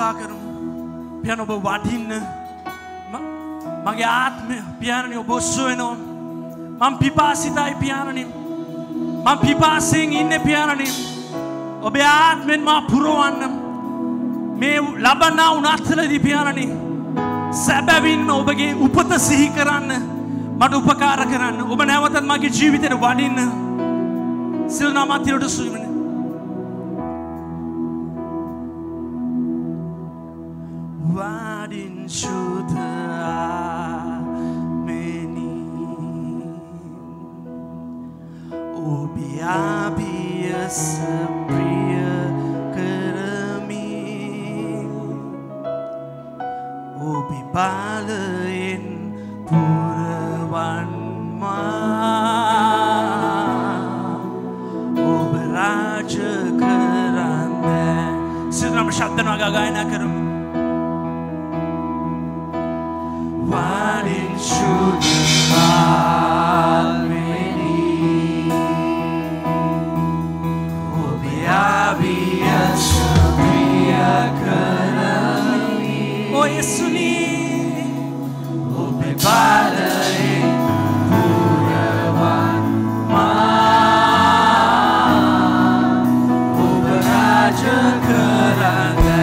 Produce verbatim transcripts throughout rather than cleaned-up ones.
කතා කරමු. පියාණන් ඔබ වඩින්න. මගේ ආත්මය පියාණන් ඔබ ඔස්සවෙනවා. මම පිපාසිතයි පියාණන්. මම පිපාසයෙන් ඉන්නේ පියාණන්. ඔබේ ආත්මෙන් මා පුරවන්න. මේ ලබනා උනත්ලදී පියාණන් සැබවින්ම ඔබගේ උපත සිහි කරන්න මට උපකාර කරන්න. ඔබ නැවතත් මගේ ජීවිතේට වඩින්න. සිල් නාමතිරට සුවිමනේ. Wadiin Shuddha Ameni Obi abiyasa priya karami Obi balain purawanma Obi raja karanda Sidram Shabdan waga gayana karamu. Wadiin Shuddha Ameni Obi abiyasa priya karami Oh Yesuni Obi balain purawanma Obi raja karanda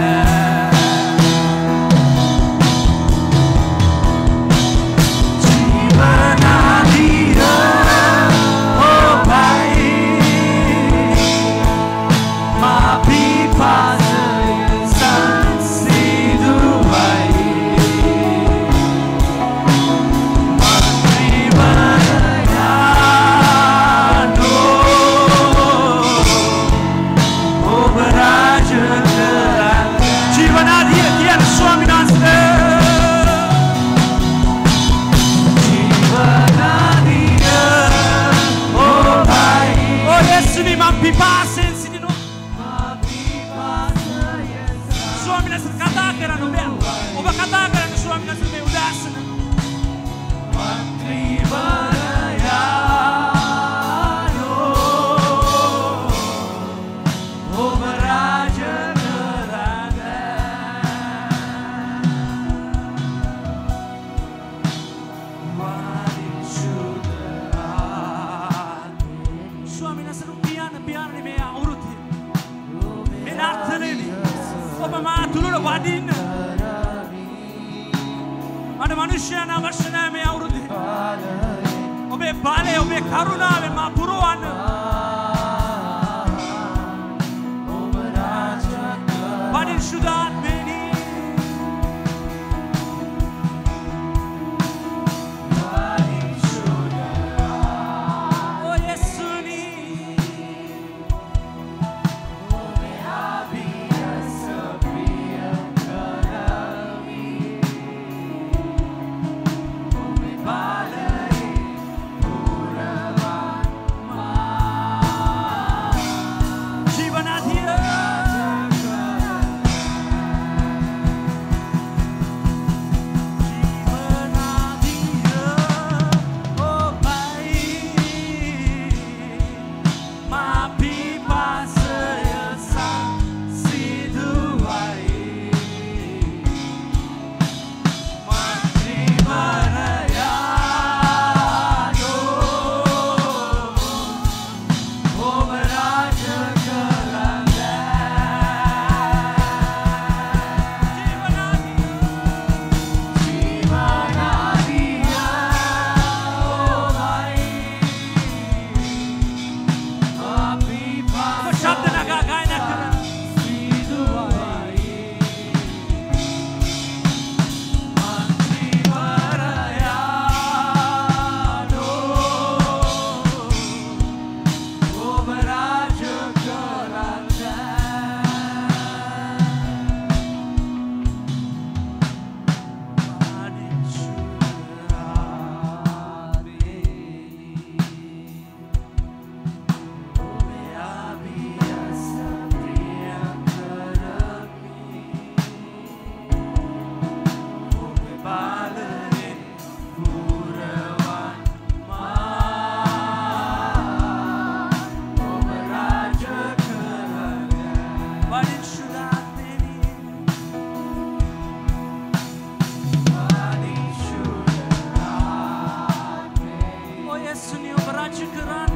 යේසුනි ඔබ රාජ්‍ය කරන්න.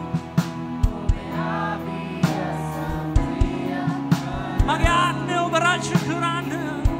මගේ ආත්මය ඔබ රාජ්‍ය කරන්න.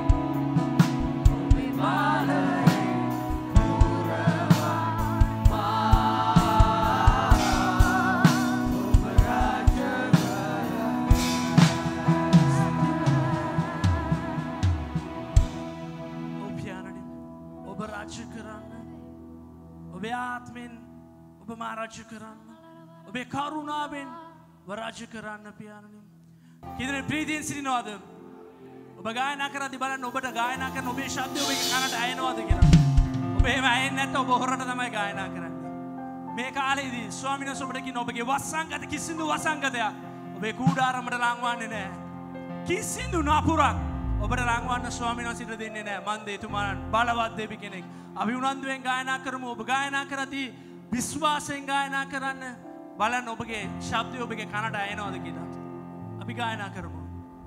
ඔබේ ආත්මෙන් ඔබ මා රාජ්‍ය කරන්න. ඔබේ කරුණාවෙන් ඔබ රාජ්‍ය කරන්න පියාණනි. කීදෙනෙක් ප්‍රීතියෙන් සිටිනවද? ඔබ ගායනා කරද්දී බලන්න ඔබට ගායනා කරන ඔබේ ශබ්දය ඔබේ කනට ඇහෙනවද කියලා. ඔබ එහෙම ඇහෙන්නේ නැත්නම් ඔබ හොරට තමයි ගායනා කරන්නේ. මේ කාලේදී ස්වාමීන් වහන්සේ ඔබට කියන ඔබගේ වසංගත කිසිදු වසංගතයක් ඔබේ කූඩාරමට ලංවන්නේ නැහැ. කිසිදු නපුරක් ඔබට ලංවන්න ස්වාමීන් වහන්සේට දෙන්නේ නැහැ. මන් දෙතුමාන් බලවත් දෙවි කෙනෙක්. අපි උනන්දුවෙන් ගායනා කරමු. ඔබ ගායනා කරද්දී විශ්වාසයෙන් ගායනා කරන්න. බලන්න ඔබගේ ශබ්දය ඔබගේ කනට ඇහෙනවද කියලා. අපි ගායනා කරමු.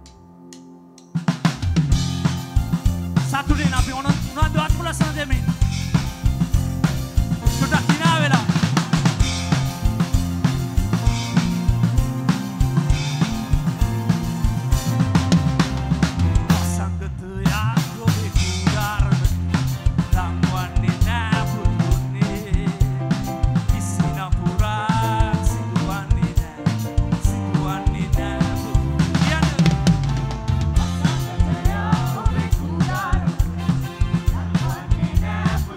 සතුටින් අපි උනන්දු අත්පුලසන දෙමින් සුටක් දිනා වෙලා Now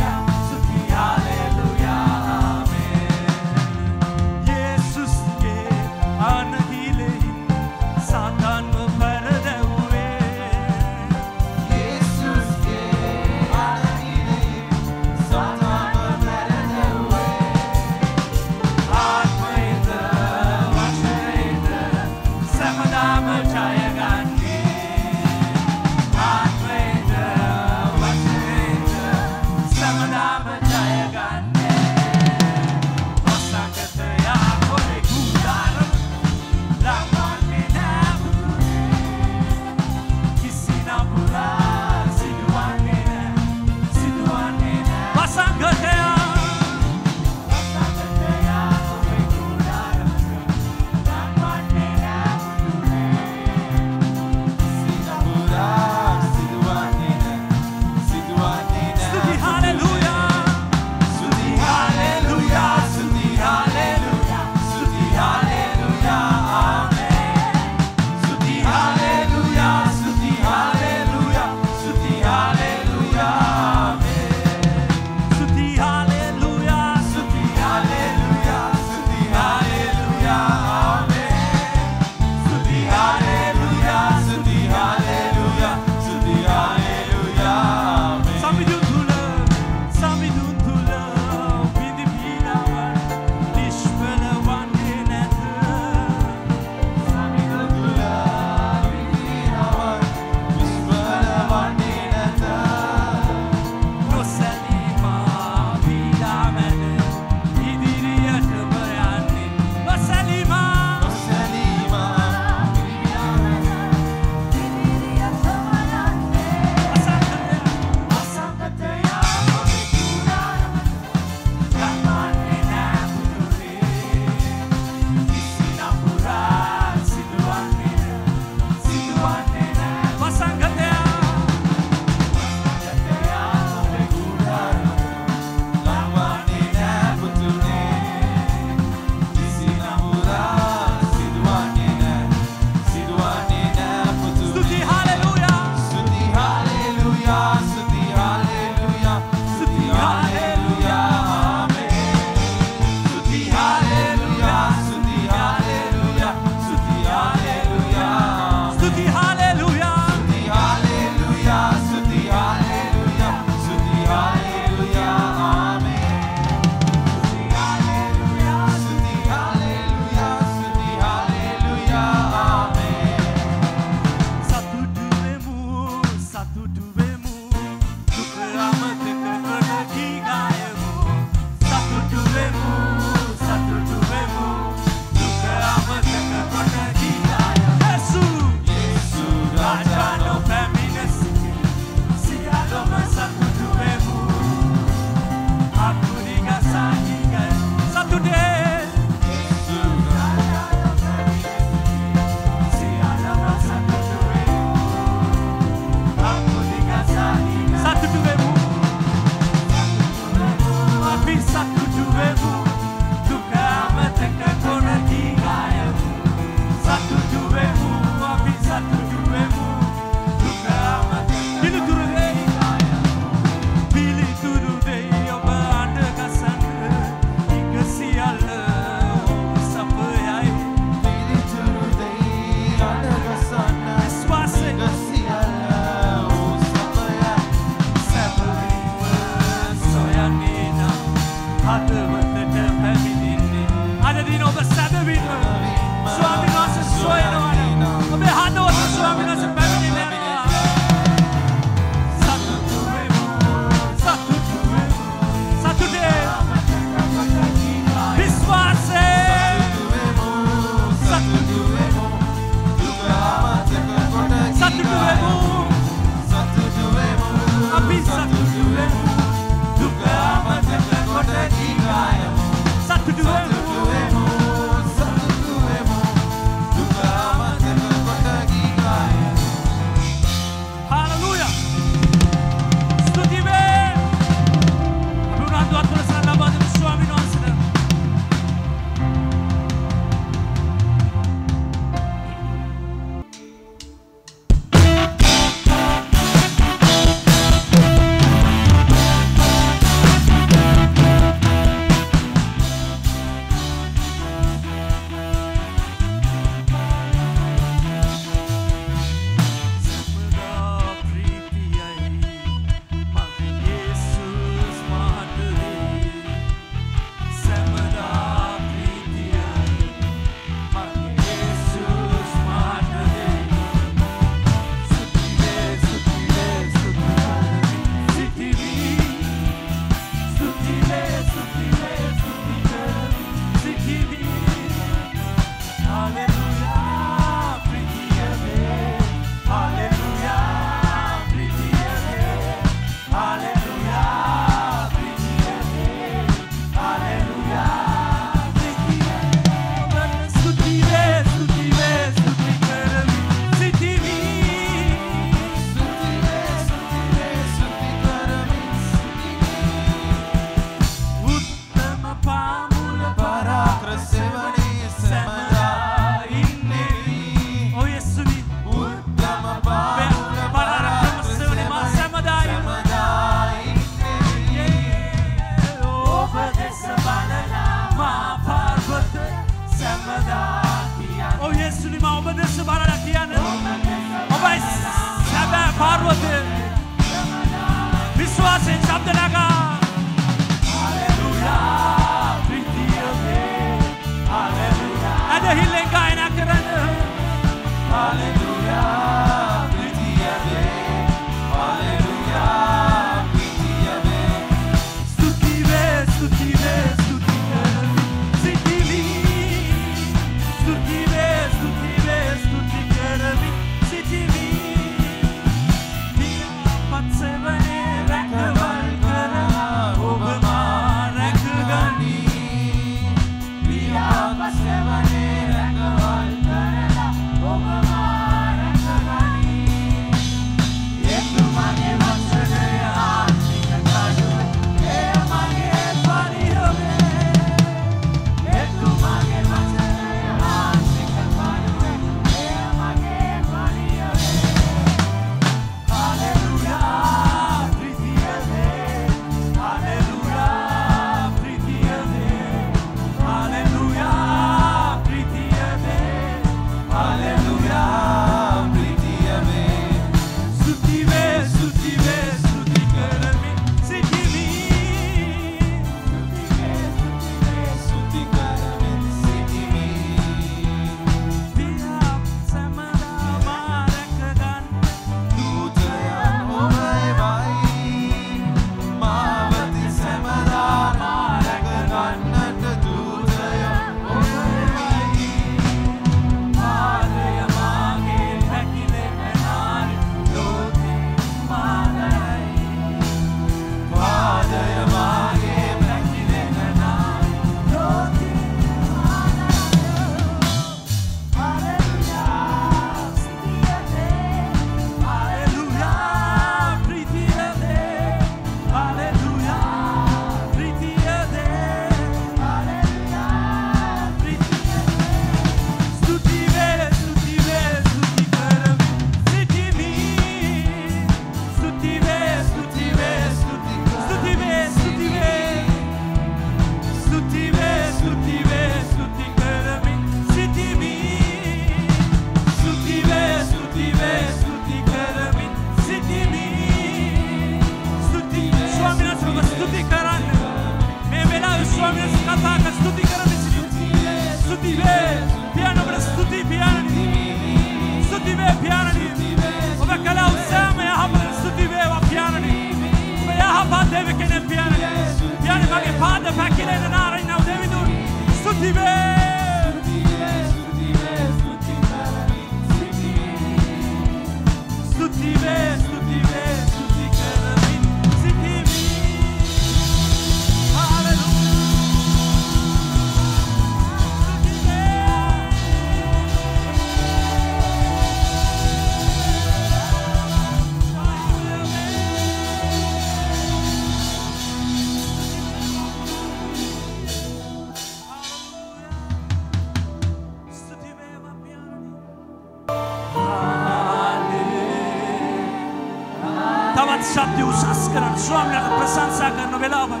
Sabdi usas karan Swamina prasansa karna velawa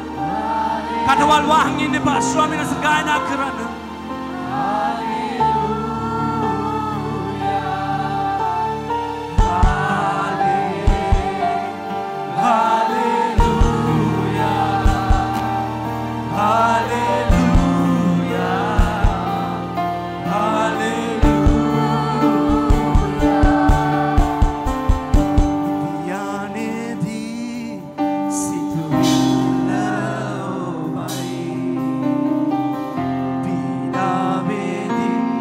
kadawal wahang inni ba Swamina sagayana karan Be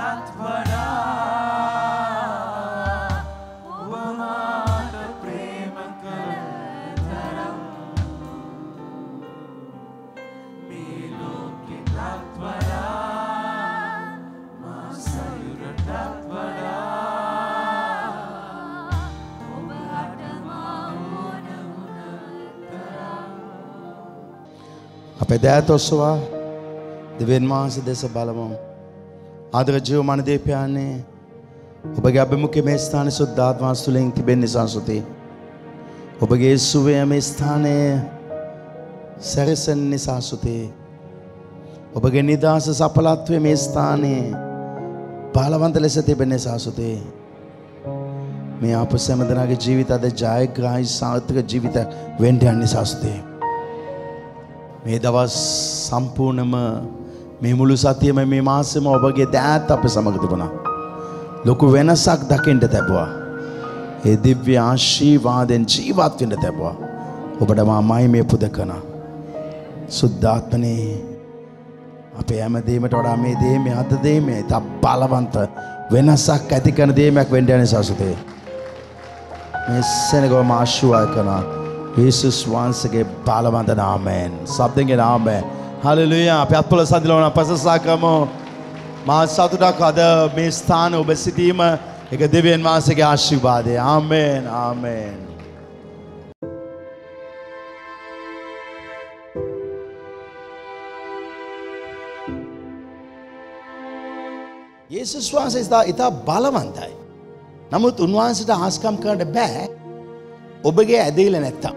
අපේ දෑත් ඔස්සවා දෙවියන් වහන්සේ දෙස බලමු. ආදර ජීවමාන දීපයන්නේ ඔබගේ අභිමුඛයේ මේ ස්ථානයේ සුද්ධාත්ම වහන්සේ තිබෙන නිසා සුති. ඔබගේ සුවය මේ ස්ථානයේ සැරසෙන නිසා සුති. ඔබගේ නිදාස සඵලත්වයේ මේ ස්ථානයේ බලවන්ත ලෙස තිබෙන නිසා සුති. මේ අප සෑමදෙනාගේ ජීවිත අද ජයග්‍රාහී සාර්ථක ජීවිත වෙන්න යන නිසා සුති. මේ දවස් සම්පූර්ණම මේ මුළු සතියම මේ මාසෙම ඔබගේ දෑත් අප සමග තිබුණා. ලොකු වෙනසක් දකින්න ලැබුවා. ඒ දිව්‍ය ආශිර්වාදෙන් ජීවත් වෙන්න ලැබුවා. ඔබට මාමයි මේ පුද කරන සුද්ධාත්මනේ අපේ හැම දෙයකට වඩා මේ දේ මේ අද දේ මේ තා බලවන්ත වෙනසක් ඇති කරන දෙයක් වෙන්න යන සසුතේ. මේ සෙනගම ආශිර්වාද කරනවා. Jesus වහන්සේගේ බලවන්ත නාමයෙන්. සබ්දෙන් ආමෙන්. හලෙලූයා. අපි අත්පොළ සඳලවන ප්‍රශංසා කරමු. මා සතුටක් අද මේ ස්ථාන ඔබ සිටීම එක දෙවියන් වහන්සේගේ ආශිර්වාදය. ආමෙන්. ආමෙන්. යේසුස් වහන්සේ ඉතා බලවන්තයි. නමුත් උන්වහන්සේට ආස්කම් කරන්න බෑ ඔබගේ ඇදහිල්ල නැත්තම්.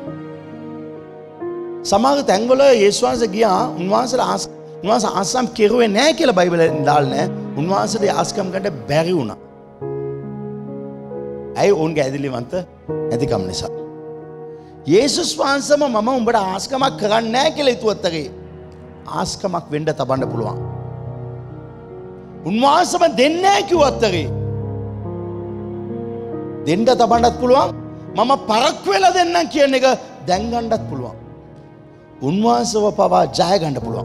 සමහර තැන්වල යේසුස් වහන්සේ ගියා උන්වහන්සේට ආස් උන්වහන්සේ ආස්කම් කෙරුවේ නැහැ කියලා බයිබලෙන් දාලා නැහැ. උන්වහන්සේට ආස්කම් කරන්න බැරි වුණා. ඇයි ඔවුන්ගේ ඇදහිලිවන්ත නැතිකම නිසා. යේසුස් වහන්සේම මම උඹට ආස්කමක් කරන්නේ නැහැ කියලා හිතුවත් අගේ ආස්කමක් වෙන්න තබන්න පුළුවන්. උන්වහන්සේම දෙන්නේ නැහැ කිව්වත් අගේ දෙන්න තබන්නත් පුළුවන්. මම පරක් වෙලා දෙන්නම් කියන එක දැන් ගන්නත් පුළුවන්. උන්වහන්සේව පවා ජය ගන්න පුළුවන්.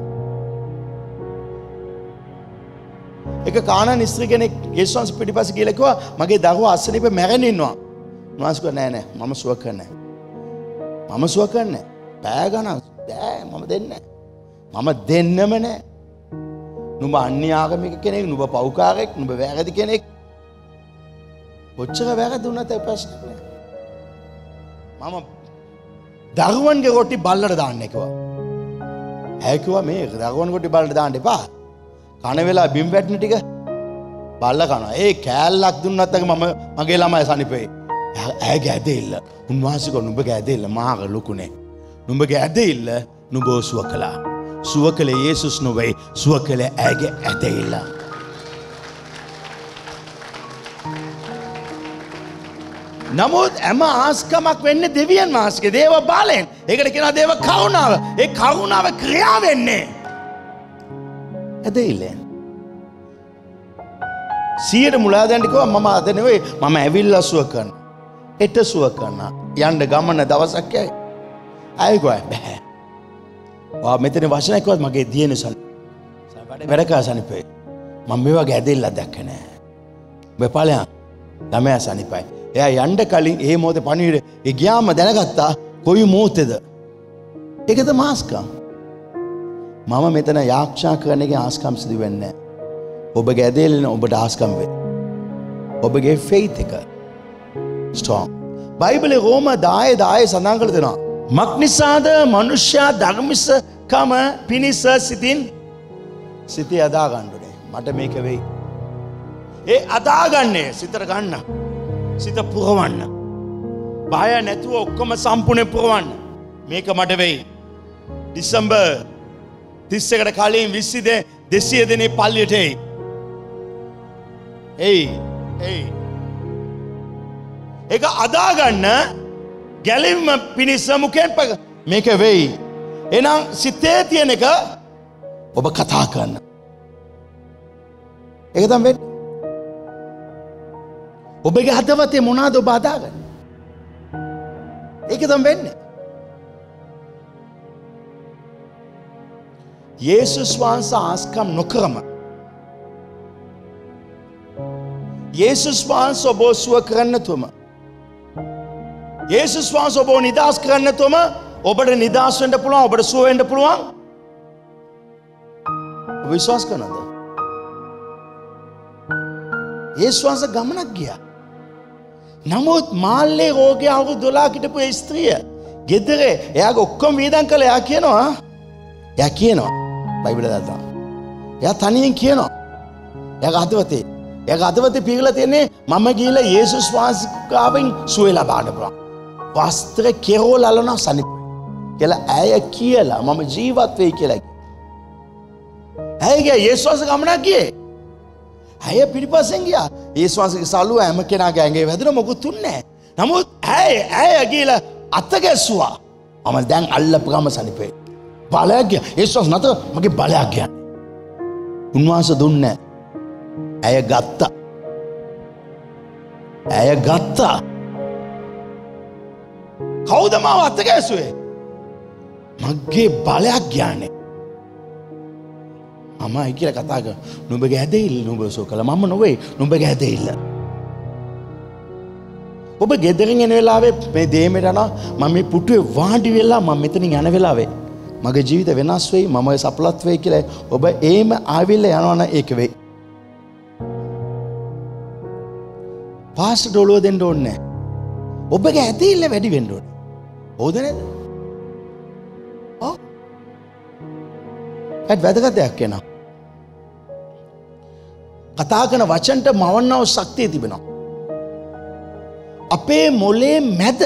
එක කානාන් ස්ත්‍රී කෙනෙක් යේසුස් වහන්සේ පිටිපස්සේ ගිහලා කිව්වා මගේ දරුවා අසනීප මැරෙන්න ඉන්නවා. උන්වහන්සේ කිව්වා නෑ නෑ මම සුව කරන්නේ නෑ. මම සුව කරන්නේ නෑ. බෑ ගන්න බෑ මම දෙන්නේ නෑ. මම දෙන්නෙම නෑ. නුඹ අන්‍ය ආගමික කෙනෙක්, නුඹ පව්කාරයෙක්, නුඹ වැරදි කෙනෙක්. ඔච්චර වැරදි වුණත් ඒ ප්‍රශ්නේ නෑ. මම දරුවන්ගේ රොටි බල්ලට දාන්න කිව්වා. ඇයි කිව්වා මේ දරුවන් රොටි බල්ලට දාන්න එපා. කන වෙලා බිම් වැටෙන ටික බල්ල කනවා. ඒ කෑල්ලක් දුන්නත් අක මම මගේ ළමයි සනිපේ. ඇගේ ඇදෙilla. උන්වහන්සේ කෝ නුඹගේ ඇදෙilla මාක ලොකුනේ. නුඹගේ ඇදෙilla නුඹ සුව කළා. සුව කළේ යේසුස් නෙවෙයි. සුව කළේ ඇගේ ඇදෙilla. නමුත් හැම ආස්කමක් වෙන්නේ දෙවියන් වහන්සේගේ දේව බලෙන්. ඒකට කියනවා දේව කරුණාව. ඒ කරුණාව ක්‍රියා වෙන්නේ ඇදෙillen. සියයට මුලා දැන් කිව්වා මම අද නෙවෙයි මම ඇවිල්ලා සුව කරන. එට සුව කරන. යන්න ගමන දවසක් යයි. ආයි ගොයි බෑ. වා මෙතන වචනයක් කිව්වත් මගේ දියන සල්. වැඩ වැඩ කාසනිපේ. මම මේ වගේ ඇදෙilla දැක්ක නෑ. ඔබ ඵලයන් ළමයා සනිපයි. එයා යන්න කලින් ඒ මොහොතේ පණිවිඩ ඒ ගියාම දැනගත්තා කොයි මොහොතේද. ඒකද මාස්කම්. මම මෙතන යාක්ෂා කරන එකේ ආස්කම් සිදු වෙන්නේ නැහැ. ඔබගේ ඇදෙල්ලෙන ඔබට ආස්කම් වෙයි. ඔබගේ ෆේත් එක ස්ට්‍රොං. බයිබලේ රෝම දාය දාය සඳහන් කරලා තියෙනවා. මක්නිසාද මනුෂ්‍යයා ධර්මිසකම පිනිස සිතින් සිතේ අදා ගන්න ඕනේ. මට මේක වෙයි. ඒ අදාගන්නේ සිතට ගන්න. සිත පුරවන්න. බය නැතුව ඔක්කොම සම්පූර්ණ පුරවන්න. මේක මට වෙයි. දෙසැම්බර් තිස් එකට කලින් විසි දෙසිය දෙනේ පල්ලියට එයි. එයි. එයි. ඒක අදාගන්න ගැලීම පිණිස මුකෙන් පග මේක වෙයි. එහෙනම් සිතේ තියෙන එක ඔබ කතා කරන්න. ඒක තමයි වෙන්නේ. ඔබගේ හදවතේ මොනවාද ඔබ අදාගන්නේ? ඒක තමයි වෙන්නේ. යේසුස් වහන්සේ ආස්කම් නොකරම යේසුස් වහන්සේ ඔබ සුව කරන්නතුම යේසුස් වහන්සේ ඔබ නිදහස් කරන්නතුම ඔබට නිදහස් වෙන්න පුළුවන් ඔබට සුව වෙන්න පුළුවන් ඔබ විශ්වාස කරනවද යේසුස් වහන්සේ ගමනක් ගියා නමුත් මාල්ලේ රෝගය අවුරුදු දොළහක් හිටපු ඒ ස්ත්‍රිය ගෙදර එයාගේ ඔක්කොම වේදන් කළා එයා කියනවා එයා කියනවා බයිබලය දාලා එයා තනියෙන් කියනවා එයාගේ හදවතේ එයාගේ හදවතේ පිරලා තියෙන්නේ මම ගිහලා යේසුස් වහන්සේ ගාවෙන් සුවය ලබන්න පුළුවන් වස්ත්‍ර කෙරෝල අලන සනිප කියලා ඇය කියලා මම ජීවත් වෙයි කියලා ඇය ගියා යේසුස් වහන්සේ ගමනක් ගියේ ඇය පිටිපස්සෙන් ගියා යේසුස් වහන්සේගේ සලුව හැම කෙනාගේ ඇඟේ වැදුණා මොකුත් තුන්නේ නැහැ නමුත් ඇය ඇය ගිහලා අත ගැස්සුවා මම දැන් අල්ලපු ගම සනිපේ බලයක් ගියා යේසුස් වහන්සේ නැත මගේ බලයක් ගියා උන්වහන්සේ දුන්නේ ඇය ගත්තා ඇය ගත්තා කවුද මාව අත ගැසුවේ මගේ බලයක් ගියානේ මමයි කියලා කතා කර නුඹගේ ඇදහිල්ල නුඹ සෝ කළා මම නොවේ නුඹගේ ඇදහිල්ල ඔබ ගෙදරින් එන වෙලාවේ මේ දෙමෙට යනවා මම මේ පුටුවේ වාඩි වෙලා මම මෙතනින් යන වෙලාවේ මගේ ජීවිත වෙනස් වෙයි මම සඵලත් වෙයි කියලා ඔබ ඒම ආවිල්ල යනවා නම් ඒක වෙයි පාස්ටර් ඔළුව දෙන්න ඕනේ නැහැ ඔබගේ ඇදහිල්ල වැඩි වෙන්න ඕනේ හොද නේද ඔව් ඒත් වැදගත් දෙයක් කියනවා කතා කරන වචනට මවන්නව ශක්තිය තිබෙනවා අපේ මොලේ මැද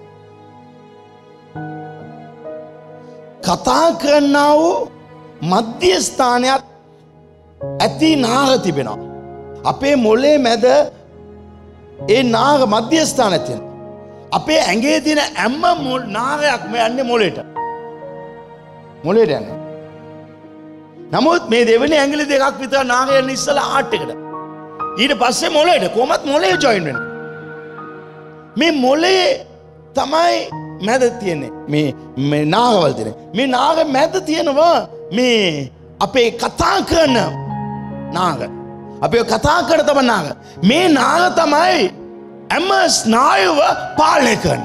කතා කරනා වූ මධ්‍යස්ථානයක් ඇති නාග තිබෙනවා අපේ මොලේ මැද ඒ නාග මධ්‍යස්ථානයක් තියෙනවා අපේ ඇඟේ තියෙන හැම නාගයක් මේ යන්නේ මොලේට මොලේට යන්නේ නමුත් මේ දෙවෙනි ඇඟිලි දෙකක් විතර නාගය යන ඉස්සලා ආට් එකට ඊට පස්සේ මොලේට කොහොමත් මොලේ ජොයින් වෙනවා මේ මොලේ තමයි මැද තියෙන්නේ මේ මේ නාගවල තියෙන මේ නාග මැද තියෙනවා මේ අපේ කතා කරන නාග අපේ කතා කරන තම නාග මේ නාග තමයි හැම ස්නායුව පාලනය කරන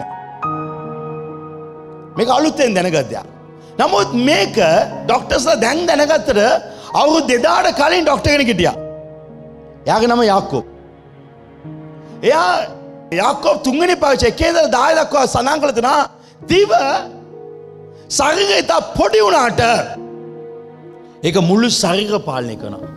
මේක අලුතෙන් දැනගත්ත දෙයක් නමුත් මේක ડોක්ටර්ස්ලා දැන් දැනගත්තට අවුරුදු දෙදාට කලින් ડોක්ටර් කෙනෙක් හිටියා එයාගේ නම යාකෝබ් එයා යාකෝබ් තුන්වෙනි පාවිච්චි එකේ ඉඳලා දහය දක්වා සඳහන් කළ දෙනා දිව ශරීරය තා පොඩි වුණාට ඒක මුළු ශරීර පාලනය කරනවා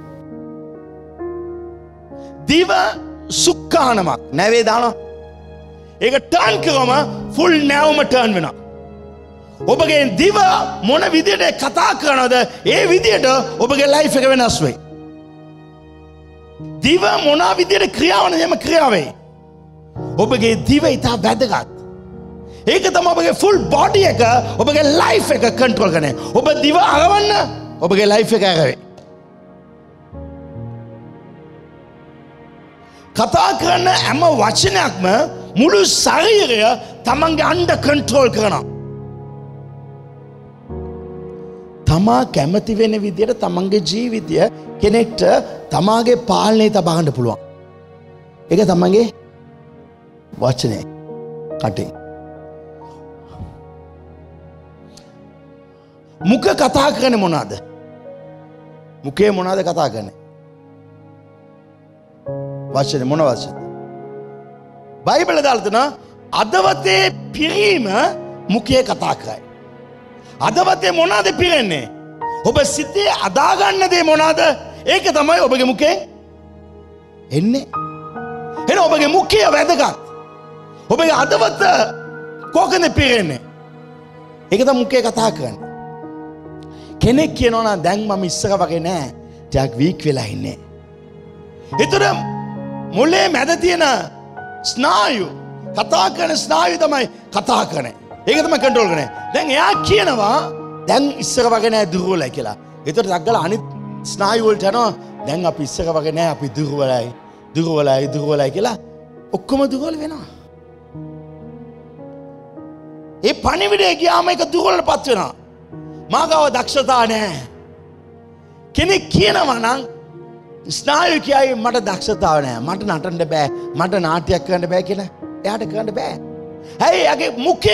දිව සුක්කානමක් නැවේ දානවා ඒක ටර්න් කරවම ෆුල් නැවම ටර්න් වෙනවා ඔබගේ දිව මොන විදියට කතා කරනවද ඒ විදියට ඔබගේ ලයිෆ් එක වෙනස් වෙයි දිව මොන විදියට ක්‍රියාවන එම ක්‍රියාව වෙයි ඔබගේ දිව ඉතා වැදගත් ඒක තමයි ඔබගේ ෆුල් බොඩි එක ඔබගේ ලයිෆ් එක කන්ට්‍රෝල් කරන්නේ ඔබ දිව අරවන්න ඔබගේ ලයිෆ් එක අරවේ කතා කරන හැම වචනයක්ම මුළු ශරීරය තමන්ගේ අන්ඩර් කන්ට්‍රෝල් කරනවා තමා කැමති වෙන විදියට තමන්ගේ ජීවිතය කෙනෙක්ට තමාගේ පාලනය තබා ගන්න පුළුවන් ඒක තමන්ගේ වචනේ කටේ මුඛ කතා කරන්නේ මොනවාද මුඛේ මොනවාද කතා කරන්නේ වචනේ මොන වචන බයිබලයේ දාලා තියෙනවා අදවතේ පිරීම මුඛයේ කතා කරයි අදවතේ මොනවාද පිරෙන්නේ ඔබ සිතේ අදා ගන්න දේ මොනවාද ඒක තමයි ඔබගේ මුඛේ එන්නේ එහෙනම් ඔබගේ මුඛය වැදගත් ඔබගේ අදවත කොහොමද පිරෙන්නේ ඒක තමයි මුඛයේ කතා කරන්නේ කෙනෙක් කියනවා නම් දැන් මම ඉස්සර වගේ නෑ ටිකක් වීක් වෙලා ඉන්නේ ඒතර මොලේ මැද තියෙන ස්නායු කතා කරන ස්නායු තමයි කතා කරන්නේ ඒක තමයි කන්ට්‍රෝල් කරන්නේ දැන් එයා කියනවා දැන් ඉස්සර වගේ නෑ දුර්වලයි කියලා ඒතර ඩග්ගලා අනිත් ස්නායු වලට යනවා දැන් අපි ඉස්සර වගේ නෑ අපි දුර්වලයි දුර්වලයි දුර්වලයි කියලා ඔක්කොම දුර්වල වෙනවා ඒ පණිවිඩය ගියාම ඒක දුර්වලටපත් වෙනවා මාගාව දක්ෂතා නැහැ කෙනෙක් කියනවා නම් ස්නායු කියයි මට දක්ෂතාව නැහැ. මට නටන්න බෑ. මට නාට්‍යයක් කරන්න බෑ කියලා. එයාට කරන්න බෑ. ඇයි යගේ මුඛය?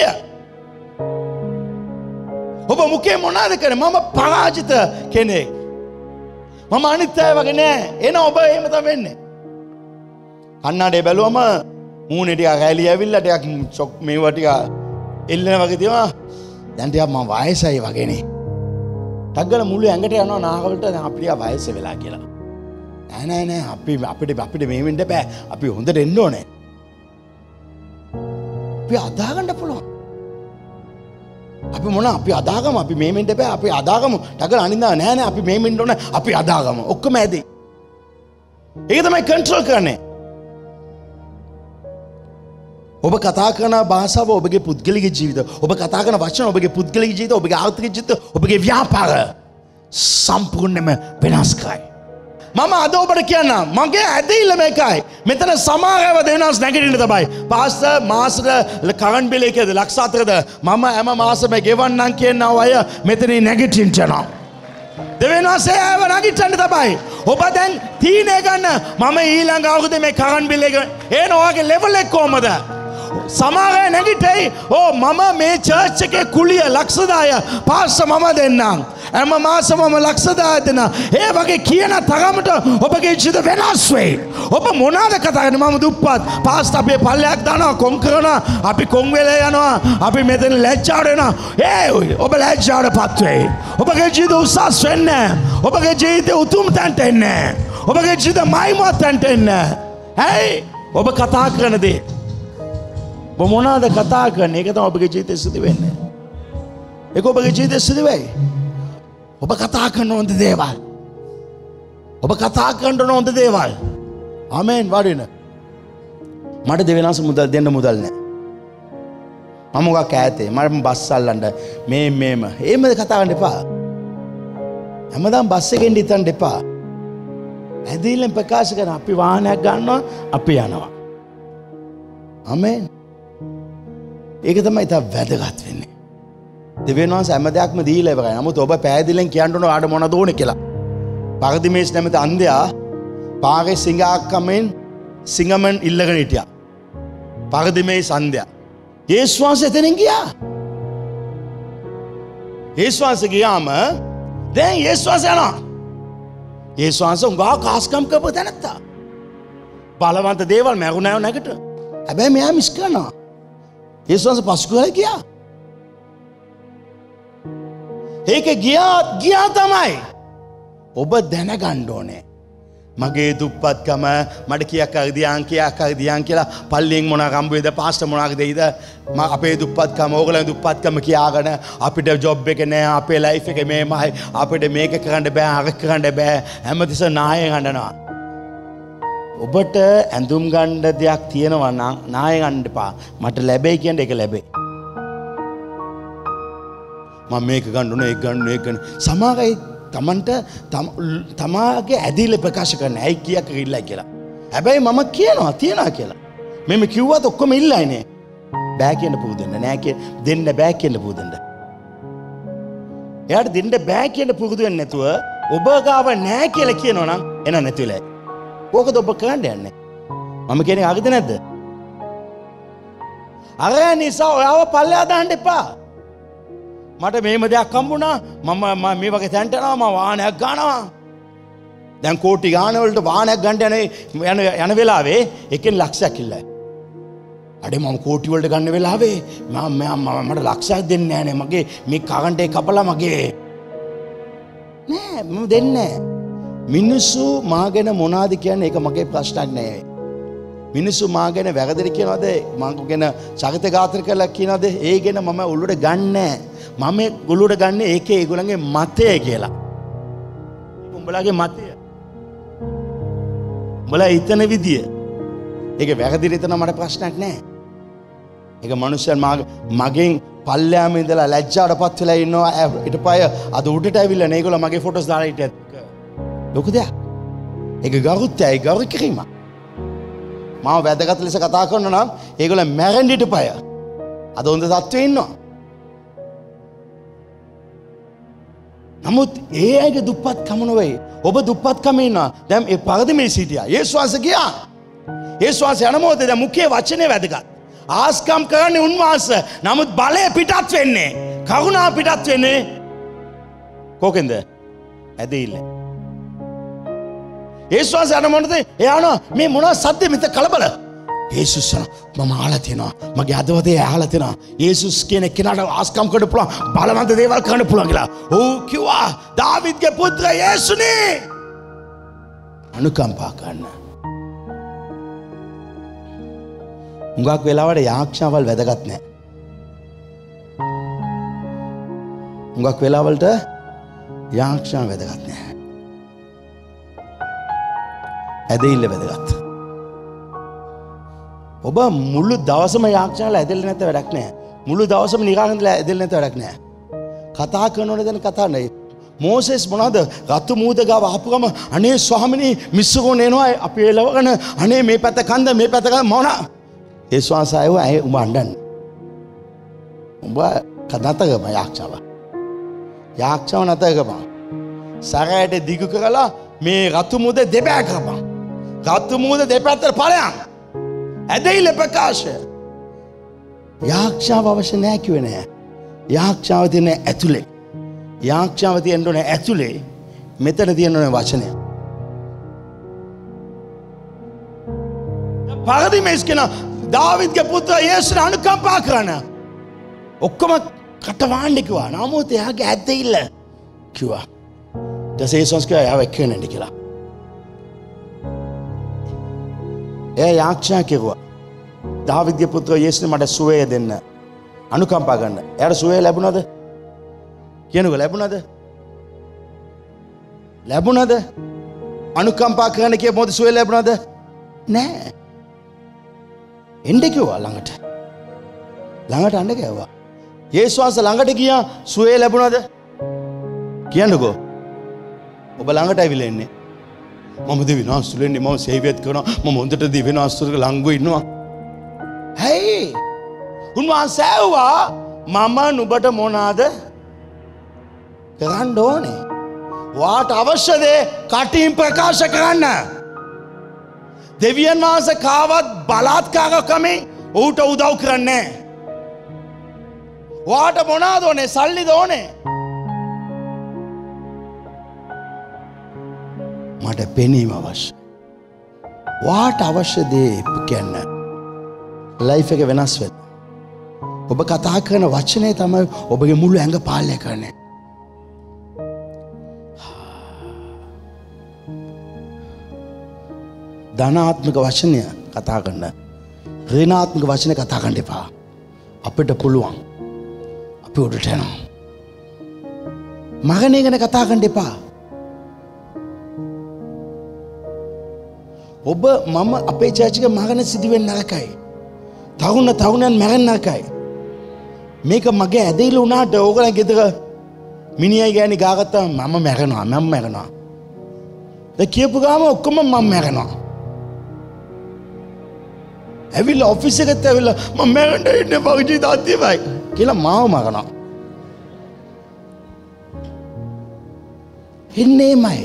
ඔබ මුඛේ මොනවාද කරන්නේ? මම පරාජිත කෙනෙක්. මම අනිත් අය වගේ නෑ. එන ඔබ එහෙම තමයි වෙන්නේ. කන්නාඩේ බැලුවම මූණේ ටික රැලි ඇවිල්ලා ටිකක් චොක් මේවා ටික එල්ලෙන වගේ තියෙනවා. දැන් ටිකක් මම වයසයි වගේනේ. ටග්ගල මුළු ඇඟට යනවා නාගවලට දැන් අපිට වයස වෙලා කියලා. නෑ නෑ නෑ අපි අපිට අපිට මේ වෙන්න බෑ. අපි හොඳට එන්න ඕනේ. අපි අදාගන්න පුළුවන්. අපි මොන අපි අදාගම අපි මේ වෙන්න බෑ. අපි අදාගම ටග්ගල අනින්දා නෑ නෑ අපි මේ වෙන්න ඕනේ. අපි අදාගම ඔක්කොම ඇදී. ඒක තමයි කන්ට්‍රෝල් කරන්නේ. ඔබ කතා කරන භාෂාව ඔබගේ පුද්ගලික ජීවිත, ඔබ කතා කරන වචන ඔබගේ පුද්ගලික ජීවිත, ඔබගේ ආර්ථික ජීවිත, ඔබගේ ව්‍යාපාර සම්පූර්ණයෙන්ම වෙනස් කරයි. මම අද ඔබට කියන්න මගේ ඇදහිල්ල මේකයි. මෙතන සමාගම දෙවියන්ස් නැගිටින්න තමයි. පාස්ටර් මාසෙට කරන්ට් බිල් එකද ලක්ෂ හතරද මම හැම මාසෙම ගෙවන්නම් කියනවා අය මෙතනින් නැගිටින්න යනවා. දෙවියන් වහන්සේ ආව නැගිටින්න තමයි. ඔබ දැන් තීනේ ගන්න මම ඊළඟ අවුරුද්දේ මේ කරන්ට් බිල් එක එන ඔයගේ ලෙවල් එක කොහමද? සමාගය නැගිටයි. ඕ මම මේ චර්ච් එකේ කුලිය ලක්ෂදාය පාස්ටර් මම දෙන්නම්. හැම මාසෙම මම ලක්ෂදාය දෙන්න. ඒ වගේ කියන තරමට ඔබගේ ජීවිත වෙනස් වෙයි. ඔබ මොනවාද කතා කරන්නේ? මම දුප්පත්. පාස්ටර් අපි පල්ලයක් දානවා කොන් කරනවා. අපි කොන් වෙලේ යනවා. අපි මෙතන ලැජ්ජාවට එනවා. ඒ ඔබ ලැජ්ජාවටපත් වෙයි. ඔබගේ ජීවිත උසස් වෙන්නේ. ඔබගේ ජීවිත උතුම් තැනට එන්නේ. ඔබගේ ජීවිත මයිමත් තැනට එන්නේ. ඇයි? ඔබ කතා කරන දේ ඔබ මොනවාද කතා කරන්නේ? ඒක තමයි ඔබගේ ජීවිතේ සිදු වෙන්නේ. ඒක ඔබගේ ජීවිතේ සිදු වෙයි. ඔබ කතා කරන හොඳ දේවල්. ඔබ කතා කරන හොඳ දේවල්. ආමෙන් වඩින. මට දෙවෙනාස මුදල් දෙන්න මුදල් නැහැ. මම මොකක් ඈතේ. මම බස් අල්ලන්න මේ මේම. එහෙමද කතා කරන්න එපා. හැමදාම බස් එකෙන් ඉතින් එපා. ඇදහිල්ලෙන් ප්‍රකාශ කරන අපි වාහනයක් ගන්නවා අපි යනවා. ආමෙන්. ඒක තමයි තා වැදගත් වෙන්නේ. දෙවියන් වහන්සේ හැම දෙයක්ම දීලා ඉවරයි. නමුත් ඔබ පෑදිලෙන් කියන්න ඕන ආඩ මොනවද ඕනේ කියලා. පගදිමේස් නැමෙත අන්ධයා පාගේ සිඟාක්කමෙන් සිඟමන් ඉල්ලගෙන හිටියා. පගදිමේස් අන්ධයා. යේසුස් වහන්සේ එතනින් ගියා. යේසුස් වහන්සේ ගියාම දැන් යේසුස් වහන්සේ යනවා. යේසුස් වහන්සේ උංගා කාස්කම් කරපු තැනත්තා. බලවන්ත දේවල් මැරුණාව නැගට. හැබැයි මෙයා මිස් කරනවා. යේසුස් වහන්සේ පසු කරලා ගියා. ඒක ගියා ගියා තමයි. ඔබ දැනගන්න ඕනේ. මගේ දුප්පත්කම මට කියක් හරි දියන් කියක් හරි දියන් කියලා පල්ලියෙන් මොනවා හම්බ වෙයිද පාස්ටර් මොනවාද දෙයිද මම අපේ දුප්පත්කම ඕගොල්ලෝ දුප්පත්කම කියාගෙන අපිට ජොබ් එක නෑ අපේ ලයිෆ් එක මේමයි අපිට මේක කරන්න බෑ අර කරන්න බෑ හැමතිස්සෙම නාය ගන්නනවා. ඔබට ඇඳුම් ගන්න දෙයක් තියෙනවා නම් නාය ගන්න එපා. මට ලැබෙයි කියන්නේ ඒක ලැබෙයි. මම මේක ගන්න ඕනේ ඒක ගන්න ඒක ගන්න. සමාගයි තමන්ට තමාගේ ඇදිල්ල ප්‍රකාශ කරන්න. ඇයි කියක් ඉල්ලයි කියලා. හැබැයි මම කියනවා තියනවා කියලා. මෙම කිව්වත් ඔක්කොම ඉල්ලයිනේ. බෑ කියන පුරුදු වෙන්න. නෑ කිය දෙන්න බෑ කියන පුරුදු වෙන්න. එයාට දෙන්න බෑ කියන පුරුදු වෙන්නේ නැතුව ඔබ ගාව නෑ කියලා කියනවා නම් එන නැතිලයි. ඕකද ඔබ කරන්න යන්නේ. මම කියන්නේ අගද නැද්ද? අර නිසා ඔයාව පල්ලෙහා දාන්න එපා. මට මේම දෙයක් හම්බුණා මම මේ වගේ තැනට යනවා මම වාහනයක් ගන්නවා. දැන් කෝටි ගාන වලට වාහනයක් ගන්න යන යන වෙලාවේ එකෙන් ලක්ෂයක් ඉල්ලයි. අඩේ මම කෝටි වලට ගන්න වෙලාවේ මම මට ලක්ෂයක් දෙන්නේ නැහැ නේ මගේ මේ කරන්ට් එක කපලා මගේ නෑ මම දෙන්නේ නැහැ. මිනිස්සු මාගෙන මොනවාද කියන්නේ ඒක මගේ ප්‍රශ්නයක් නෑ. මිනිස්සු මාගෙන වැරදිද කියනවාද මම ගැන චරිතඝාතන කරලා කියනවාද ඒ ගැන මම උළුට ගන්නෑ. මම උළුට ගන්න ඒකේ ඒගොල්ලන්ගේ මතය කියලා. උඹලාගේ මතය. උඹලා හිතන විදිය. ඒක වැරදිද හිතන මට ප්‍රශ්නයක් නෑ. ඒක මනුස්සයන් මගෙන් පල්ලෑම ඉඳලා ලැජ්ජාවටපත් වෙලා ඉන්නවා ඊට පය අද උඩට ඇවිල්ලා නේ ඒගොල්ලෝ මගේ ෆොටෝස් දාලා හිටියත් ලොකු දෙයක්. ඒක ගෞරවයයි ගෞරව කිරීම. මම වැදගත් ලෙස කතා කරනවා නම් ඒගොල්ලෝ මැරෙන්න ඉටපය. අද හොඳ තත්ත්වෙ ඉන්නවා. නමුත් ඒ අයගේ දුප්පත්කම නෙවෙයි. ඔබ දුප්පත්කම ඉන්නවා. දැන් ඒ පරදිමේ සිටියා. යේසුස් වහන්සේ ගියා. යේසුස් වහන්සේ යන මොහොතේ දැන් මුඛයේ වචනේ වැදගත්. ආස්කම් කරන්නේ උන්වහන්සේ. නමුත් බලය පිටත් වෙන්නේ. කරුණා පිටත් වෙන්නේ කොකෙන්ද? ඇදහිල්ල. යේසුස් වහන්සේ යන මොහොතේ එයානවා මේ මොනවා සද්ද මෙත කලබල. යේසුස් මම අහලා තියෙනවා. මගේ අදවතේ අහලා තියෙනවා. යේසුස් කියන කෙනාට ආස්කම් කරන්න පුළුවන්. බලවන්ත දේවල් කරන්න පුළුවන් කියලා. ඔව් කිව්වා. දාවිද්ගේ පුත්‍ර යේසුනේ. අනුකම්පා කරන්න. මුගක් වෙලාවට යාක්ෂාවල් වැදගත් නැහැ. මුගක් වෙලාවලට යාක්ෂා වැදගත් නැහැ. ඇදහිල්ල වැදගත්. ඔබ මුළු දවසම යාක්ෂාවල ඇදෙන්නේ නැත්නම් වැඩක් නැහැ. මුළු දවසම නිකන් ඉඳලා ඇදෙන්නේ නැත්නම් වැඩක් නැහැ. කතා කරනවනේ දැන් කතා නැහැ. මෝසෙස් මොනවාද රතු මූද ගාව ආපු ගම අනේ ස්වාමිනේ මිස්සකෝන එනවා අපි එලවගෙන අනේ මේ පැත්ත කන්ද මේ පැත්ත කන්ද මොන ඒ ස්වාසායව ඇයි උඹ අඬන්නේ උඹ කනතගම යාක්ෂාව යාක්ෂාව නැතගම සරයට දිගු කරලා මේ රතු මූද දෙපැය කරපන් රතු මූද දෙපැත්තට ඵලයන් ඇදහිල්ල ප්‍රකාශය යාක්ෂාව අවශ්‍ය නැහැ කිව්වේ නෑ යාක්ෂාව තියෙන ඇතුලේ යාක්ෂාව තියෙන්න ඕනේ ඇතුලේ මෙතන තියෙන්න ඕනේ වචනය. පරදිමේස් කියන දාවිද්ගේ පුත්‍ර යේසුස් අනුකම්පා කරන ඔක්කොම කටවාණ්ඩ කිව්වා. නමුත් එයාගේ ඇදහිල්ල කිව්වා. දැසේ සංස්කෘතිය ආව එක්කෙනෙක් කියලා. එයා යාක්ෂා කිව්වා. දාවිද්ගේ පුත්‍ර යේසුස් මට සුවය දෙන්න. අනුකම්පා කරන්න. එයාට සුවය ලැබුණාද? කියනකො ලැබුණාද? ලැබුණාද? අනුකම්පා කරන්න කිය මොකද සුවය ලැබුණාද? නෑ. එන්න කිව්වා ළඟට. ළඟට අඬ ගැව්වා. යේසුස් වහන්සේ ළඟට ගියා සුවය ලැබුණාද? කියන්නකෝ. ඔබ ළඟට ඇවිල්ලා ඉන්නේ. මම දෙවිනාස්තුල ඉන්නේ මම සේවයත් කරනවා මම හොඳට දෙවිනාස්තුලක ළඟව ඉන්නවා. හැයි. උන්වහන්සේ ඇහුවා මම නුඹට මොනවාද කරන්න ඕනේ? වාට අවශ්‍ය දේ කටින් ප්‍රකාශ කරන්න. දෙවියන් වහන්සේ කාවත් බලාත්කාරකමෙන් ඌට උදව් කරන්නේ නැහැ. වාට මොනවාද ඕනේ? සල්ලිද ඕනේ? මට පෙනීම අවශ්‍ය. වාට අවශ්‍ය දේ කියන්න. ලයිෆ් එක වෙනස් වෙනවා. ඔබ කතා කරන වචනේ තමයි ඔබගේ මුළු ඇඟ පාලනය කරන්නේ. ධනාත්මක වචනය කතා කරන්න. ඍණාත්මක වචන කතා කරන්න එපා. අපිට පුළුවන්. අපි උඩට යනවා. මරණය ගැන කතා කරන්න එපා. ඔබ මම අපේ චර්ච් එකේ මරණ සිදු වෙන්න නරකයි. තරුණ තරුණයන් මැරෙන්න නරකයි. මේක මගේ ඇදහිල්ල වුණාට ඕගොල්ලන් ගෙදර මිනිහයි ගෑණි ගාගත්තා මම මැරෙනවා මම මැරෙනවා. දැන් කියපු ගාම ඔක්කොම මම මැරෙනවා. ඇවිල්ලා ඔෆිස් එකට ඇවිල්ලා මම මැරෙන්න ඉන්නේ මගේ ජීවිතය අන්තිමයි කියලා මාව මරනවා. එන්නේමයි.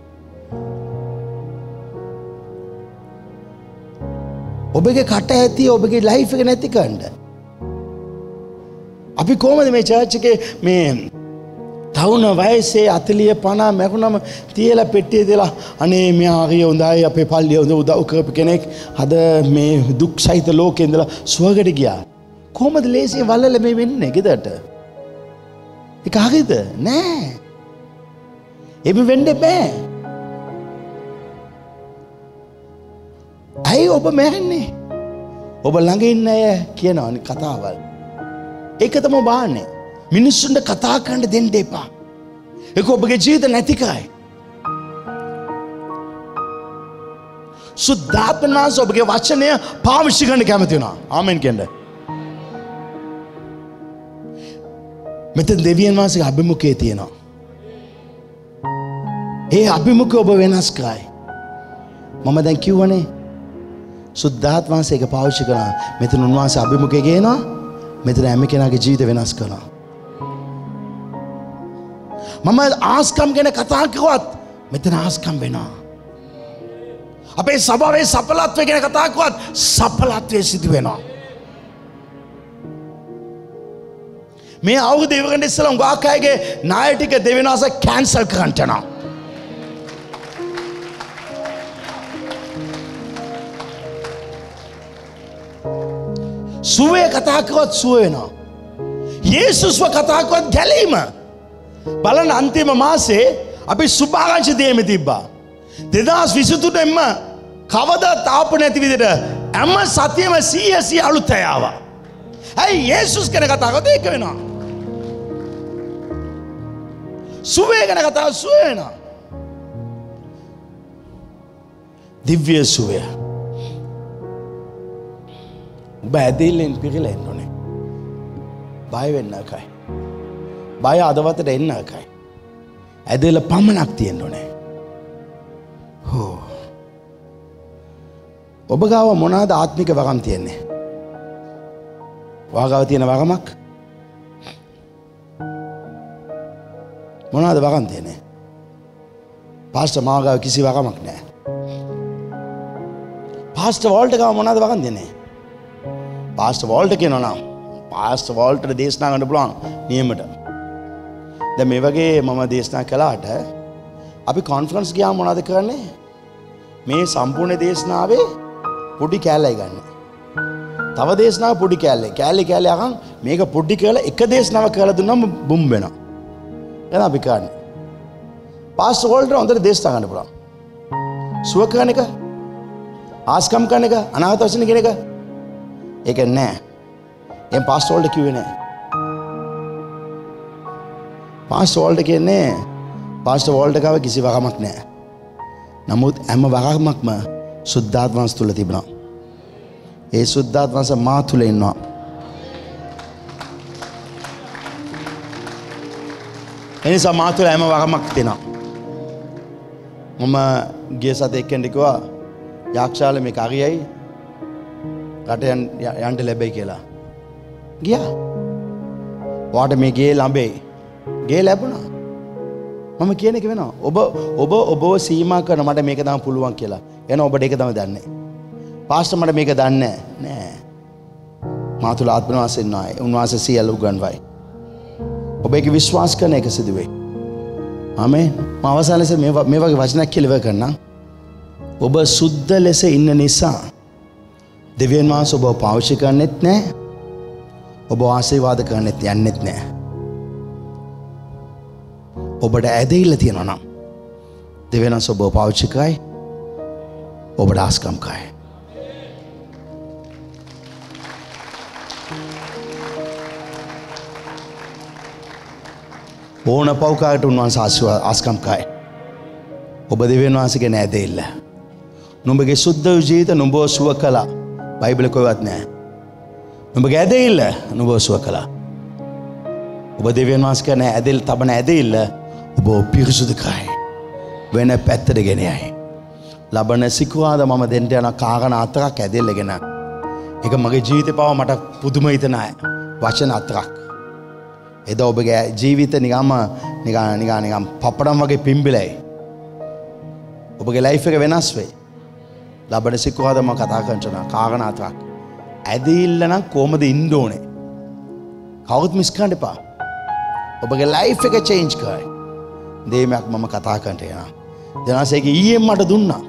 ඔබගේ කට ඇති ඔබගේ ලයිෆ් එක නැති කරන්න. අපි කොහමද මේ චර්ච් එකේ මේ තවුන වයසේ අතලිය පනා මැරුණම තියලා පෙට්ටිය දාලා අනේ මෙයා හරි හොඳයි අපේ පල්ලිය හොඳ උදව් කරපු කෙනෙක් අද මේ දුක් සහිත ලෝකේ ඉඳලා සුවකට ගියා. කොහමද ලේසියෙන් වලල මේ වෙන්නේ ගෙදරට? ඒක හරිද? නෑ. එබි වෙන්න බෑ. ඇයි ඔබ මැරෙන්නේ? ඔබ ළඟ ඉන්න අය කියනවනේ කතාවල්. ඒක තමයි බාන්නේ. මිනිස්සුන්ට කතා කරන්න දෙන්න එපා. ඒක ඔබගේ ජීවිත නැති කරයි. සුද්ධාත්ම වහන්සේ ඔබගේ වචනය පාවිච්චි කරන්න කැමති වෙනවා. ආමෙන් කියන්න. මෙතන දෙවියන් වහන්සේගේ අභිමුඛය තියෙනවා. ඒ අභිමුඛය ඔබ වෙනස් කරයි. මම දැන් කිව්වනේ සුද්ධාත්ම වහන්සේ ඒක පාවිච්චි කරනවා. මෙතන උන්වහන්සේ අභිමුඛය ගේනවා. මෙතන හැම කෙනාගේ ජීවිත වෙනස් කරනවා. මම ආස්කම් ගැන කතා කරුවත් මෙතන ආස්කම් වෙනවා. අපේ සභාවේ සඵලත්වය ගැන කතා කරුවත් සඵලත්වය සිදු වෙනවා. මේ අවුරුදු ඉවරෙන්න ඉස්සෙල්ලා උගාක් අයගේ ණය ටික දෙවෙනාස කැන්සල් කරන්න යනවා. සුවය කතා කරුවත් සුව වෙනවා. යේසුස්ව කතා කරුවත් ගැලීම. බලන්න අන්තිම මාසේ අපි සුභාකාංශ දෙීම තිබ්බා. දෙදාස් විසිතුනෙන්ම කවදාත් ආපු නැති විදිහට හැම සතියෙම සීය සීය අලුත් අය ආවා. ඇයි යේසුස් ගැන කතා කරද්දී ඒක වෙනවා. සුවය ගැන කතා සුව වෙනවා. දිව්‍ය සුවය. ඔබ ඇදහිල්ලෙන් පිරීලා එන්න ඕනේ. බය වෙන්න එකයි. බය අදවතට එන්න එකයි. ඇදහිල්ල පමණක් තියෙන්න ඕනේ. හෝ. ඔබ ගාව මොනවාද ආත්මික වගම් තියෙන්නේ? වාගාව තියෙන වගමක් මොනවාද වගම් තියෙන්නේ? පාස්ටර් මාව ගාව කිසි වගමක් නැහැ. පාස්ටර් වෝල්ට් ගාව මොනවාද වගම් තියෙන්නේ? පාස්ටර් වෝල්ට් කියනවා නම් පාස්ටර් වෝල්ට්ට දේශනා කරන්න පුළුවන් නියමයට. දැන් මේ වගේ මම දේශනා කළාට අපි කොන්ෆරන්ස් ගියාම මොනවද කරන්නේ? මේ සම්පූර්ණ දේශනාවේ පොඩි කෑල්ලයි ගන්න. තව දේශනාව පොඩි කෑල්ලයි. කෑල්ලි කෑල්ලි අහන් මේක පොඩි කරලා එක දේශනාවක් කරලා දුන්නාම බුම් වෙනවා. එහෙනම් අපි කරන්නේ. පාස්ටර් වෝල්ට් හොඳට දේශනා කරන්න පුළුවන්. සුව කරන එක, ආස්කම් කරන එක, අනාගත වශයෙන් කියන එක ඒක නෑ. එම් පාස්ටර් වෝල්ට් කිව්වේ නෑ. පාස්ටර් වෝල්ට් කියන්නේ පාස්ටර් වෝල්ට් ගාව කිසි වගමක් නෑ. නමුත් හැම වගමක්ම සුද්ධාත්ම වංශ තුල තිබුණා. ඒ සුද්ධාත්ම වංශ මා තුල ඉන්නවා. එනිසා මා තුල හැම වගමක් තියෙනවා. මම ගිය සතියේ එක්කෙනෙක් කිව්වා යාක්ෂාල මේක හරියයි රට යන්න ලැබෙයි කියලා. ගියා. වාට මේ ගේ ළඹේ. ගේ ලැබුණා. මම කියන එක වෙනවා. ඔබ ඔබ ඔබව සීමා කරන මට මේක තමයි පුළුවන් කියලා. එන ඔබට ඒක තමයි දන්නේ. පාස්ටර් මට මේක දන්නේ නෑ. මා තුල ආත්ම වාසය නැහැ. උන්වහන්සේ සියල්ල උගන්වයි. ඔබ ඒක විශ්වාස කරන එක සිදු වෙයි. ආමේන්. මම අවසාන ලෙස මේ මේ වගේ වචනයක් කියලා ඉවර කරනවා. ඔබ සුද්ධ ලෙස ඉන්න නිසා දෙවියන් වහන්සේ ඔබව පාවිච්චි කරන්නෙත් නෑ. ඔබ ආශිර්වාද කරන්නෙත් යන්නෙත් නෑ. ඔබට ඇදහිල්ල තියෙනවා නම් දෙවියන් වහන්සේ ඔබව පාවිච්චි කරයි. ඔබට ආස්කම් කරයි. ඕන පව්කාරට උන්වහන්සේ ආස්කම් කරයි. ඔබ දෙවියන් වහන්සේගේ ඇදහිල්ල. නුඹගේ සුද්ධ ජීවිත නුඹව සුව කළා. බයිබලේ කොහෙවත් නැහැ. නුඹගේ ඇදහිල්ල නුඹව සුව කළා. ඔබ දෙවියන් වහන්සේ කරන ඇදහිල්ල තබන ඇදහිල්ල ඔබ පිරිසුදු කරයි. වෙන පැත්තට ගෙන යයි. ලබන සිකුරාද මම දෙන්න යන කාරණා හතරක් ඇදහිල්ලගෙන. ඒක මගේ ජීවිතේ පාව මට පුදුම හිතන වචන හතරක්. එදා ඔබගේ ජීවිත නිකම්ම නිකන් නිකන් නිකන් පපඩම් වගේ පිම්බිලයි. ඔබගේ ලයිෆ් එක වෙනස් වෙයි. ලබන සිකුරාද මම කතා කරන කාරණා හතරක්. ඇදහිල්ල නම් කොහමද ඉන්න ඕනේ? කවුරුත් මිස් කරන්න එපා. ඔබගේ ලයිෆ් එක චේන්ජ් කරයි. දෙයක් මම කතා කරන්න යනවා. දෙනාසේක ඊයේ මට දුන්නා.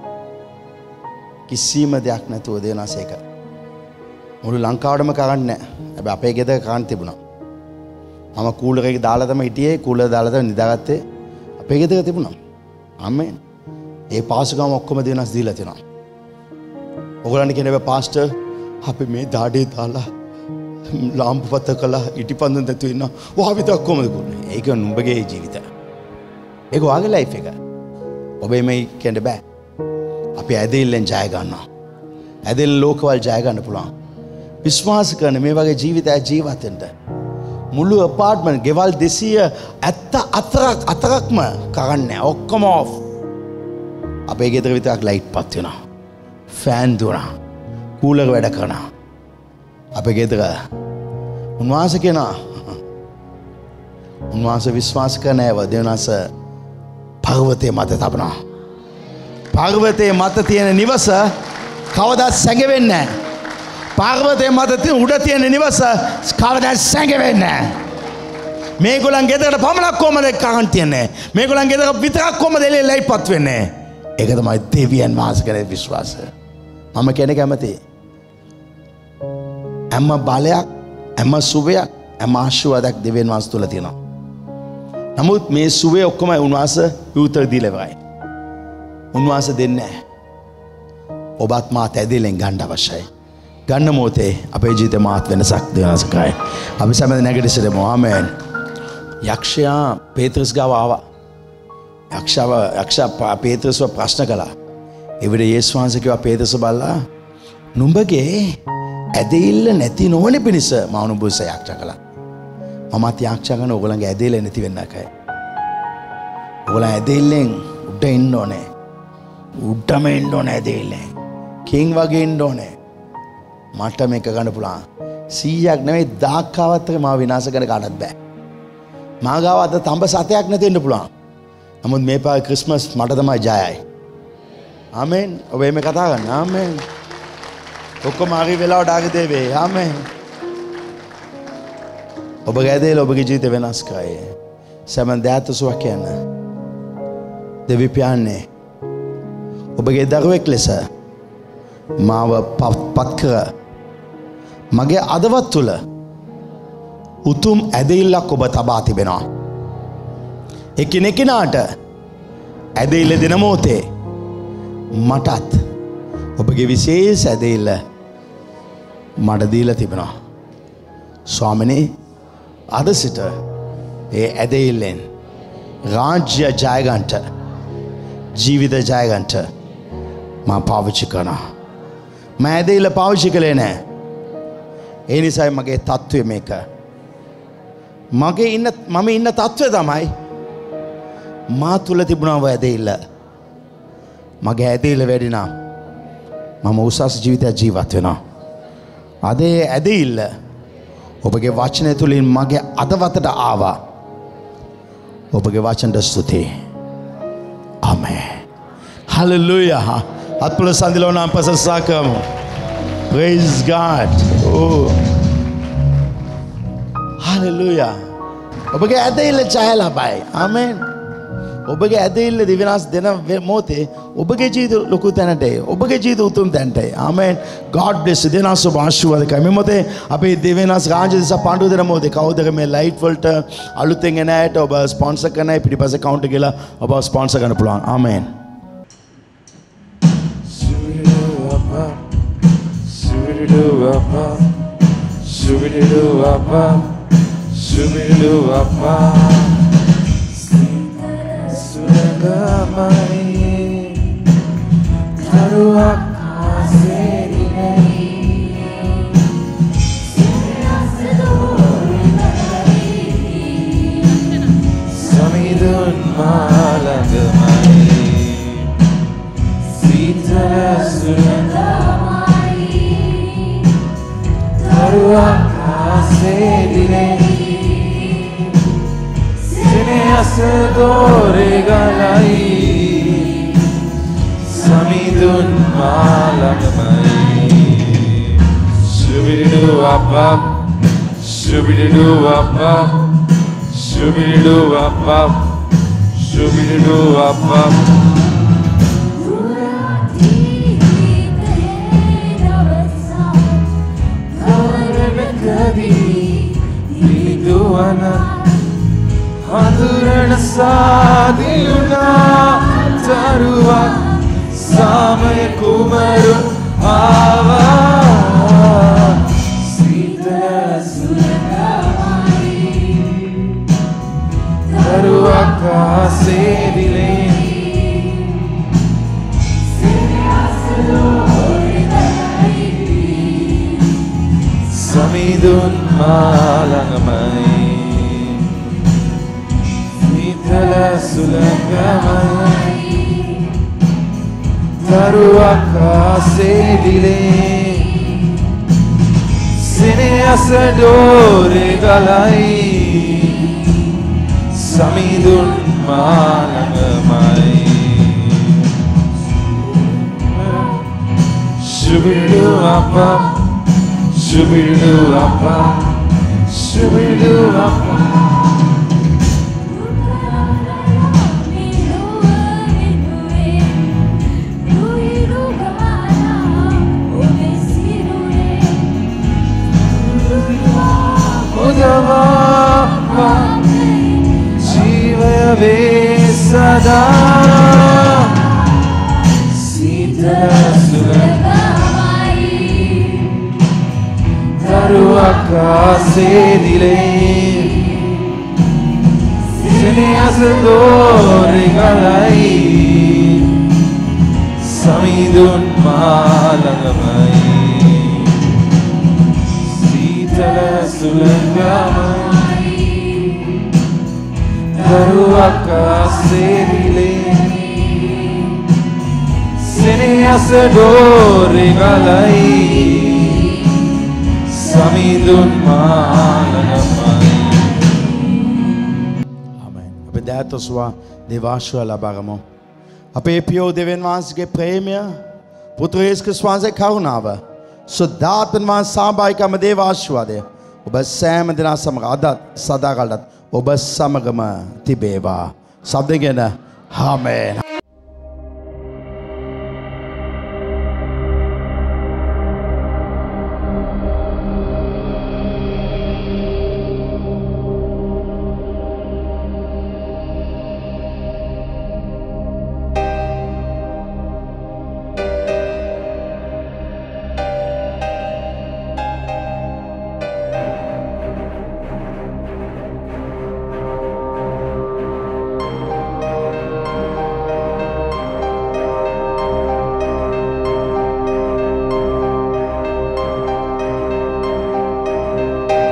කිසිම දෙයක් නැතුව දෙනාසේක. මුළු ලංකාවටම කරන්නේ නැහැ. හැබැයි අපේ ගෙදර කරන් තිබුණා. මම කූලර් එකේ දාලා තමයි හිටියේ. කූලර් දාලා තමයි නිදාගත්තේ. අපේ ගෙදර තිබුණා. ආමේන්. ඒ පාසුකම් ඔක්කොම දෙනාස් දීලා තිනවා. ඔයගොල්ලන් කියන්නේ පාස්ටර් අපි මේ දාඩේ දාලා ලාම්පු පත කළා ඉටිපන්දන් දැතු ඉන්නවා. ඔයා විතර කොහමද කරන්නේ? ඒක නුඹගේ ජීවිතය. ඒක ඔයාගේ ලයිෆ් එක. ඔබේ මේ කියන්න බෑ. අපි ඇදහිල්ලෙන් ජය ගන්නවා. ඇදහිල්ල ලෝකවල ජය ගන්න පුළුවන්. විශ්වාස කරන මේ වගේ ජීවිතයක් ජීවත් වෙන්න. මුළු ඇපාර්ට්මන්ට් ගෙවල් දෙසිය හතරක් හතරක්ම කරන්නේ ඔක්කොම ඔෆ්. අපේ ගෙදර විතරක් ලයිට් පත් වෙනවා. ෆෑන් දුවනවා. කූලර් වැඩ කරනවා. අපේ ගෙදර උන්වහන්සේ කියනවා උන්වහන්සේ විශ්වාස කරන අය දෙවනස පර්වතයේ මත තබනවා. පර්වතයේ මත තියෙන නිවස කවදාත් සැඟවෙන්නේ නැහැ. පර්වතයේ මත තියෙන උඩ තියෙන නිවස කවදාත් සැඟවෙන්නේ නැහැ. මේගොල්ලන් ගෙදරට පමණක් කොහමද කහන් තියන්නේ? මේගොල්ලන් ගෙදර විතරක් කොහමද එළියලයිපත් වෙන්නේ? ඒක තමයි දෙවියන් වහන්සේ කරේ විශ්වාසය. මම කියන්නේ කැමතියි. හැම බලයක්, හැම සුවයක්, හැම ආශිර්වාදයක් දෙවියන් වහන්සේ තුල තියෙනවා. නමුත් මේ සුවේ ඔක්කොම උන්වහන්සේ උත්තර දීලා ඉවරයි. උන්වහන්සේ දෙන්නේ නැහැ. ඔබත් මාත් ඇදෙලෙන් ගන්න අවශ්‍යයි. ගන්න මොහොතේ අපේ ජීවිතේ මාත් වෙනසක් දෙනසකයි. අපි සමද නැගිට සිටමු. ආමෙන්. යක්ෂයා පේත්‍රස් ගාව ආවා. යක්ෂාව යක්ෂා පේත්‍රස්ව ප්‍රශ්න කළා. ඒ විදිහේ යේසුස් වහන්සේ කිව්වා පේත්‍රස් බල්ලා නුඹගේ ඇදෙilla නැති නොවන පිණිස මම නුඹව යක්ෂා කළා. මමත් යක්ෂා කරන ඕගොල්ලන්ගේ ඇදෙilla නැති වෙන්න එකයි. ඕගොල්ලන් ඇදෙillen උඩ ඉන්න ඕනේ. උඩම ඉන්න ඕනේ ඇදෙillen. කිං වගේ ඉන්න ඕනේ. මට මේක ගන්න පුළුවන්. සීයක් නෙවෙයි දායකවත් එක මාව විනාශ කරන්න කාටවත් බෑ. මා ගාව අද තඹ සතයක් නැති වෙන්න පුළුවන්. නමුත් මේ පාර ක්‍රිස්මස් මට තමයි ජයයි. ආමෙන්. ඔබ මේ කතා කරන්න. ආමෙන්. ඔක්කොම හරි වෙලාවට ආගේ දෙවේ. ආමෙන්. ඔබගේ ඇදෙilla ඔබගේ ජීවිතය වෙනස් කරයි. සමන් දෑතසුවක් කියන්න. දෙවි පියාණන් ඔබගේ දරුවෙක් ලෙස මාව පත් කර මගේ අදවත් තුල උතුම් ඇදෙillක් ඔබ තබා තිබෙනවා. එකිනෙකිනාට ඇදෙilla දෙන මොහොතේ මටත් ඔබගේ විශේෂ ඇදෙilla මට දීලා තිබෙනවා. ස්වාමිනේ අද සිට ඒ ඇදෙillen රාජ්‍ය ජය ගන්නට ජීවිත ජය ගන්නට මම පාවිච්චි කරනවා. මම ඇදෙilla පාවිච්චි කළේ නැහැ. ඒ නිසායි මගේ තත්ත්වය මේක. මගේ ඉන්න මම ඉන්න තත්ත්වය තමයි මා තුල තිබුණා ඔය ඇදෙilla. මගේ ඇදෙilla වැඩි නම් මම උසස් ජීවිතයක් ජීවත් වෙනවා. අද ඒ ඇදෙilla ඔබගේ වචනය තුලින් මගේ අදවතට ආවා. ඔබගේ වචනට ස්තුතියි. ආමෙන්. හලෙලූයා. අත්පොළ සඳිලවන අපසසා කරමු. Praise God. Oh. Hallelujah. ඔබගේ ඇදෙilla ජය ලබයි. ආමෙන්. ඔබගේ ඇදෙilla දිවිනාස් දෙන මොහොතේ ඔබගේ ජීවිත ලොකු තැනට එයි. ඔබගේ ජීවිත උතුම් තැනට එයි. ආමෙන්. God bless you. දෙනාස් ඔබ ආශිර්වාද කරයි. මේ මොහොතේ අපේ දෙවිනාස් රාජ්‍ය දිසා පාඬු දෙන මොහොතේ කවුද මේ ලයිට් වලට අලුතෙන් එන අයට ඔබ ස්පොන්සර් කරන අය පිටිපස්සේ කවුන්ටර් ගිහලා ඔබ ස්පොන්සර් කරන්න පුළුවන්. ආමෙන්. Shoo-be-doo-wah-bah, shoo-be-doo-wah-bah, shoo-be-doo-wah-bah. Sulangamai, taruak aserilai, samidun malangamai, sita sulangamai. Taruak aserilai, Sineasadore galai, samidun malangamai. Shoo-be-doo-wah-bah, shoo-be-doo-wah-bah, shoo-be-doo-wah-bah, shoo-be-doo-wah-bah. Hadurana sadiluna taruwa samaya kumaru ava sita sulagamai taruwa kasedile samidun malangamai Tala sulagamai Taruak asedile Sineasadore galai සමිඳුන් මා ළඟමයි. Shubidu apa, shubidu apa, shubidu apa. Udavapa, jivaya vesada, sitala sulaga. Akasedile Siniasadorigalai Samidun malangamai Sitala sulangamai Taru akasedile Siniasadorigalai Samidun malangamai. Amen. අපේ දෑතොස්වා දේවාශ්‍රය ලබා ගමු. අපේ පියෝ දෙවියන් වහන්සේගේ ප්‍රේමය, පුත්‍ර යේසුස් ක්‍රිස්තුස් වහන්සේගේ කරුණාව, සුද්ධාත්ම වහන්සේ සහභාගීකම දේවාශ්‍රයද ඔබ සෑම දිනා සමග අදත් සදාකාලත් ඔබ සමගම තිබේවා. සබ්දගෙන ආමේන්.